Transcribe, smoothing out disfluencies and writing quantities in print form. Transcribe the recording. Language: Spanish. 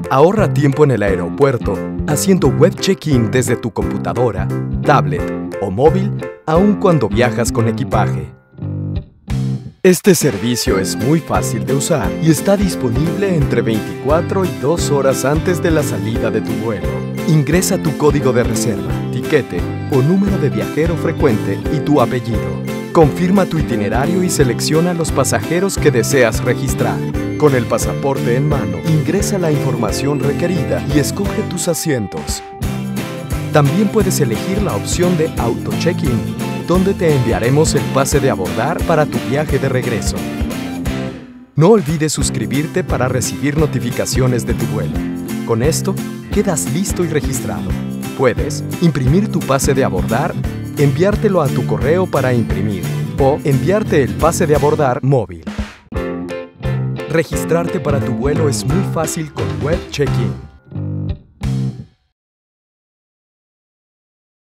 Ahorra tiempo en el aeropuerto haciendo web check-in desde tu computadora, tablet o móvil, aun cuando viajas con equipaje. Este servicio es muy fácil de usar y está disponible entre 24 y 2 horas antes de la salida de tu vuelo. Ingresa tu código de reserva, tiquete o número de viajero frecuente y tu apellido. Confirma tu itinerario y selecciona los pasajeros que deseas registrar. Con el pasaporte en mano, ingresa la información requerida y escoge tus asientos. También puedes elegir la opción de Auto Check-in, donde te enviaremos el pase de abordar para tu viaje de regreso. No olvides suscribirte para recibir notificaciones de tu vuelo. Con esto, quedas listo y registrado. Puedes imprimir tu pase de abordar, enviártelo a tu correo para imprimir o enviarte el pase de abordar móvil. Registrarte para tu vuelo es muy fácil con Web Check-in.